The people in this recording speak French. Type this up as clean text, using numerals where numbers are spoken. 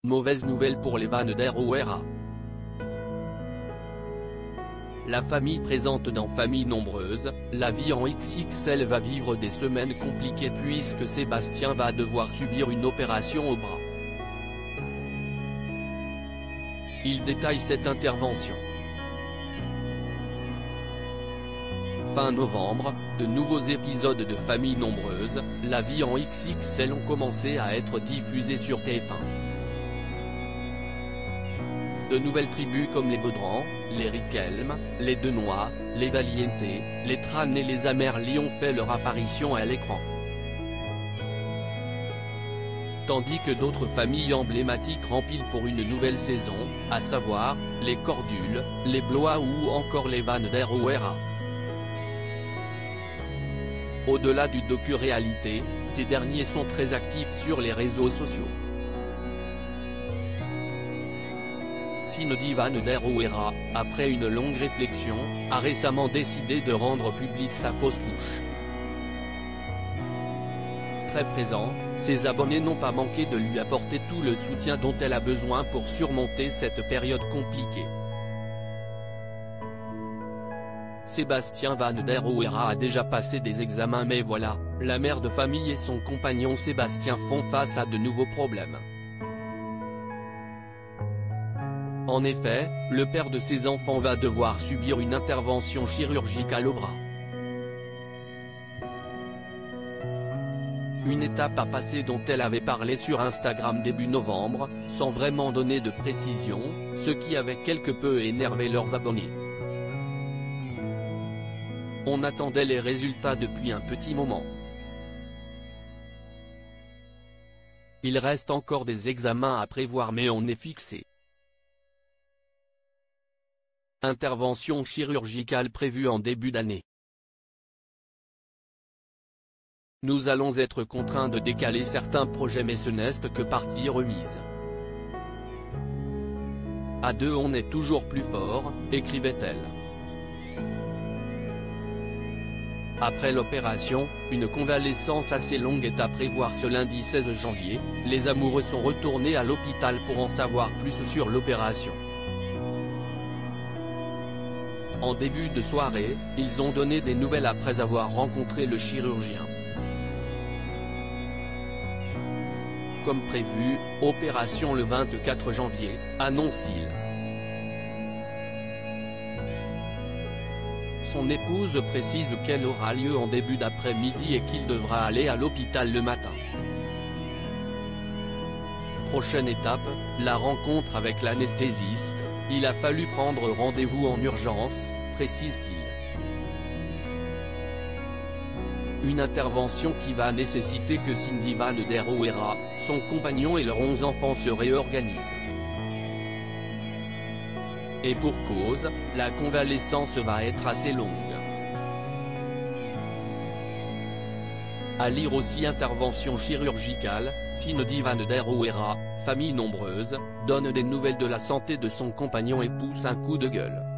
mauvaise nouvelle pour les Van der Roera. La famille présente dans Famille nombreuse, la vie en XXL va vivre des semaines compliquées puisque Sébastien va devoir subir une opération au bras. Il détaille cette intervention. Fin novembre, de nouveaux épisodes de Famille nombreuse, la vie en XXL ont commencé à être diffusés sur TF1. De nouvelles tribus comme les Baudrand, les Riquelme, les Denois, les Valiente, les Tran et les Amerly ont fait leur apparition à l'écran. Tandis que d'autres familles emblématiques remplissent pour une nouvelle saison, à savoir, les Cordules, les Blois ou encore les Van der Roera. Au-delà du docu-réalité, ces derniers sont très actifs sur les réseaux sociaux. Cindy Van der Roera, après une longue réflexion, a récemment décidé de rendre publique sa fausse couche. Très présent, ses abonnés n'ont pas manqué de lui apporter tout le soutien dont elle a besoin pour surmonter cette période compliquée. Sébastien Van der Roera a déjà passé des examens mais voilà, la mère de famille et son compagnon Sébastien font face à de nouveaux problèmes. En effet, le père de ses enfants va devoir subir une intervention chirurgicale au bras. Une étape à passer dont elle avait parlé sur Instagram début novembre, sans vraiment donner de précision, ce qui avait quelque peu énervé leurs abonnés. On attendait les résultats depuis un petit moment. Il reste encore des examens à prévoir mais on est fixé. Intervention chirurgicale prévue en début d'année. Nous allons être contraints de décaler certains projets mais ce n'est que partie remise. À deux on est toujours plus fort, écrivait-elle. Après l'opération, une convalescence assez longue est à prévoir ce lundi 16 janvier, les amoureux sont retournés à l'hôpital pour en savoir plus sur l'opération. En début de soirée, ils ont donné des nouvelles après avoir rencontré le chirurgien. Comme prévu, opération le 24 janvier, annonce-t-il. Son épouse précise qu'elle aura lieu en début d'après-midi et qu'il devra aller à l'hôpital le matin. Prochaine étape, la rencontre avec l'anesthésiste, il a fallu prendre rendez-vous en urgence, précise-t-il. Une intervention qui va nécessiter que Cindy Van der Roera, son compagnon et leurs 11 enfants se réorganisent. Et pour cause, la convalescence va être assez longue. À lire aussi intervention chirurgicale, Cindy Van der Roera, famille nombreuse, donne des nouvelles de la santé de son compagnon et pousse un coup de gueule.